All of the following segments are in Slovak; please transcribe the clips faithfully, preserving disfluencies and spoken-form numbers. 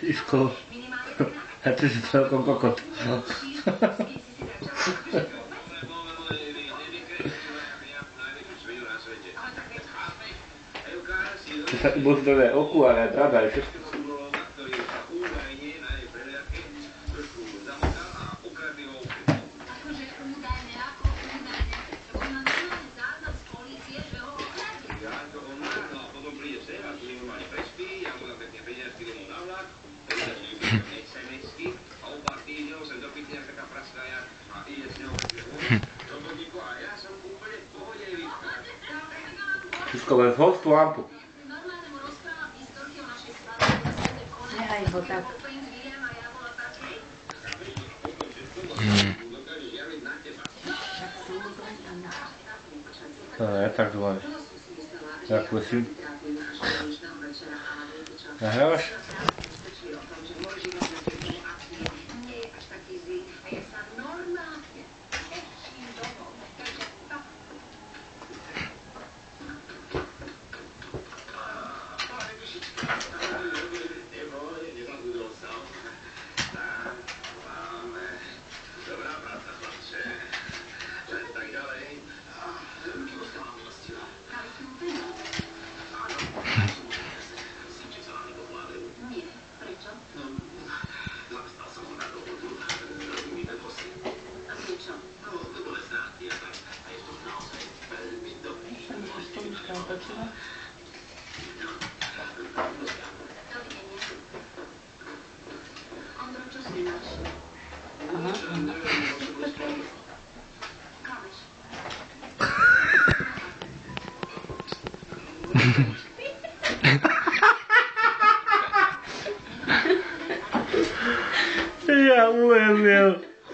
Isko. A ty si celkom kokot. No. Ty sa budú dole okuláre a pravda aj všetko. Všetko len zhoď tú lampu. Nehaj ho tak. Hmm. To je tak dôležité. Ja prosím. Nahrávaš? Ja uvěřil.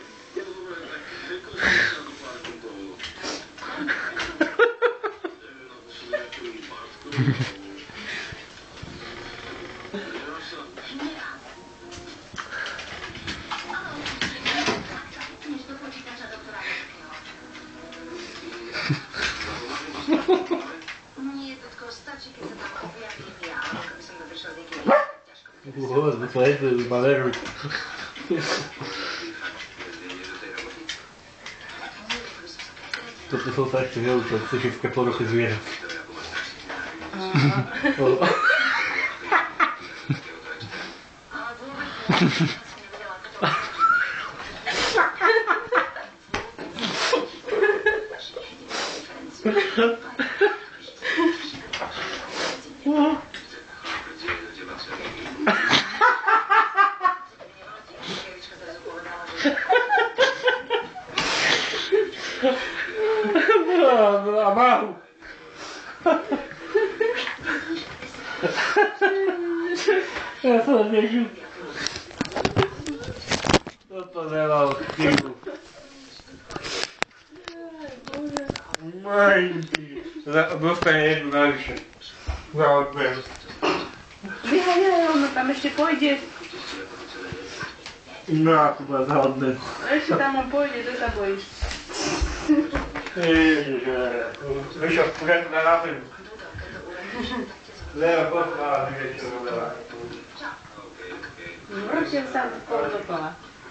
Uho, to je to baléru. Toto jsou tak chvíli, to je všechno poruchy zvěřat. A máhu. Já to nežu. Toto nemám chybu. Majky. Dostane jednu navyše. Za odběr. Vyhajaj, ono tam ještě pojde. No a to bude za odběr. Ještě tam on pojde, to sa bojíš. Ježiže, vyšlo půjde na nápadu. Leva poslala, nevieš čo robila. Určite sa spolu dokola.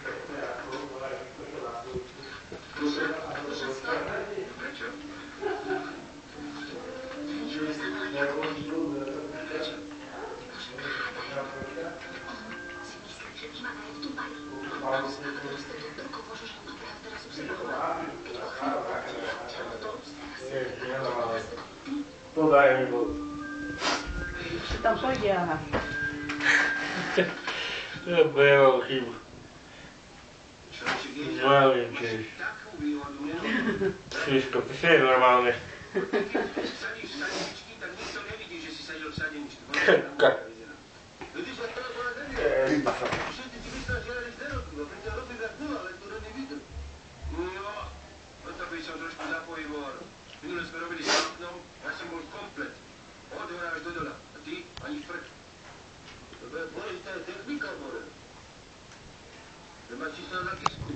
Podaj mi vodu. Čo tam pôjde, aha. Ja nemám chybu. Zválím tiež. Všetko, to je normálne. Ka. Ryba sa. Minule sme robili s oknom, ja som bol komplet. Od hora až do dola. A ty ani frk. To bude dôležitá technika, more. Nemáš číslo na kisku?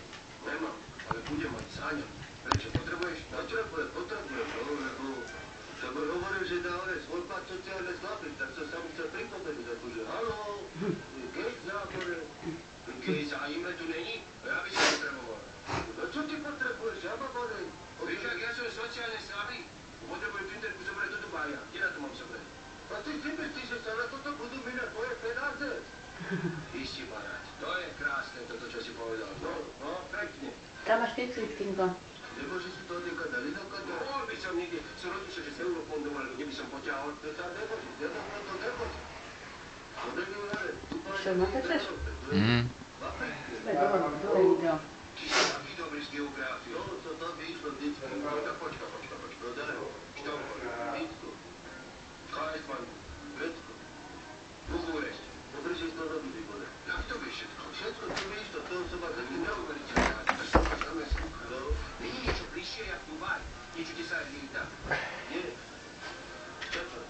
Nemám, ale budem mať, sáňam. Prečo? Potrebuješ? Na čo? Potrebujem, no, lebo... Sabor hovoril, že dá hore svodbať sociálne slabý, tak som sa mu chcel pripomenúť, akože haló, keď zábore, keď sa ime tu není, ja by som potreboval. No čo ty potrebuješ, žaba bore? Víš, ak ja som sociálne slabý, potrebujem Tinderku zobrať do Dubaja, kde na to mám zobrať? A ty si myslíš, že sa na toto budú minať tvoje penáze? Ty si barát, to je krásne toto, čo si povedal, no, no, pekne. Tam máš keclík, Tinko. Nemôže si to odekať na linokať? Mohol by som niekde, som rozlišil, že s eurofondom, alebo kde by som poťahol, to sa nemôže, nemôže, to nemôže. To není hore. Čo, no to chceš? Mhm. Sme dole, dole video. Ty si taký dobrý z geografie. No, to tam by išlo vždycky. No, tak počka, počka, počka. No, daj ho. Čo? Vítko. Kajtman. Grecko. Bukurešť. Dobre, že si to robili, bole. Jak to vieš všetko? Všetko, ty vieš to, to som ma taký neuveriteľný. To som ma zamestnil. No. Není niečo bližšie, jak Dubaj. Niečo, kde sa aj líta. Nie. Čo to?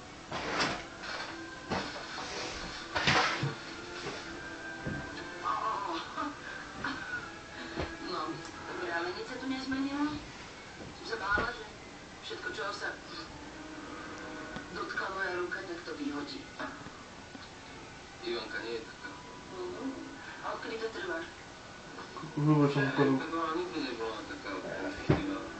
No, dobre, ale nič sa tu nezmenilo. Som sa bála, že všetko, čo sa dotkla moja ruka, tak to vyhodí. Ivanka nie je taká. Mhm. A odkedy to trvá? Użyłeś Že, on tak ona nikdy nebola taká.